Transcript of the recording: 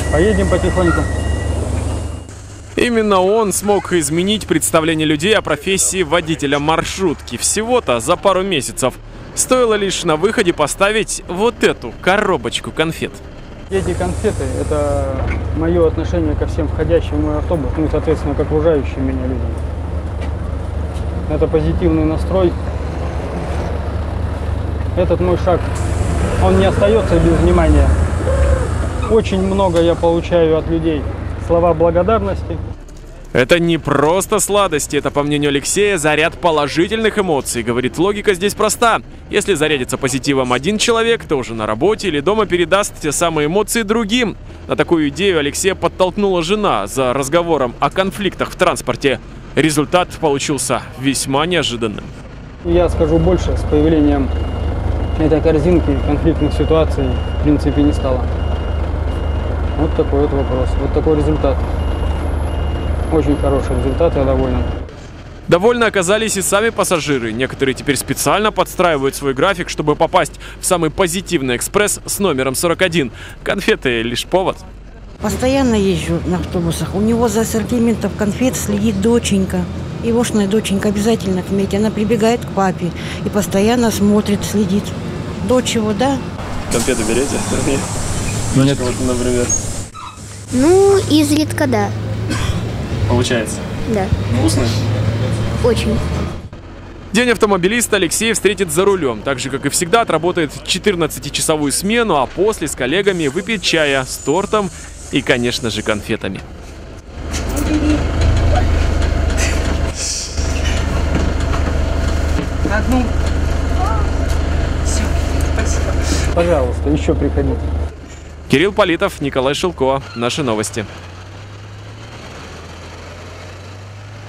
Поедем потихоньку. Именно он смог изменить представление людей о профессии водителя маршрутки. Всего-то за пару месяцев. Стоило лишь на выходе поставить вот эту коробочку конфет. Эти конфеты – это мое отношение ко всем входящим в мой автобус, ну и, соответственно, к окружающим меня людям. Это позитивный настрой. Этот мой шаг, он не остается без внимания. Очень много я получаю от людей. Слова благодарности. Это не просто сладости, это, по мнению Алексея, заряд положительных эмоций. Говорит, логика здесь проста. Если зарядится позитивом один человек, то уже на работе или дома передаст те самые эмоции другим. На такую идею Алексея подтолкнула жена за разговором о конфликтах в транспорте. Результат получился весьма неожиданным. Я скажу больше, с появлением этой корзинки конфликтных ситуаций в принципе не стало. Вот такой вот вопрос, вот такой результат. Очень хороший результат, я доволен. Довольны оказались и сами пассажиры. Некоторые теперь специально подстраивают свой график, чтобы попасть в самый позитивный экспресс с номером 41. Конфеты лишь повод. Постоянно езжу на автобусах. У него за ассортиментом конфет следит доченька. Егошная доченька обязательно к Мете. Она прибегает к папе и постоянно смотрит, следит. Дочь его, да? Конфеты берете? Ну нет. Вот, например. Ну, изредка, да. Получается. Да. Вкусно? Очень. День автомобилиста Алексей встретит за рулем. Так же, как и всегда, отработает 14-часовую смену, а после с коллегами выпьет чая с тортом и, конечно же, конфетами. Одну. Все, спасибо. Пожалуйста, еще приходите. Кирилл Политов, Николай Шелко. Наши новости.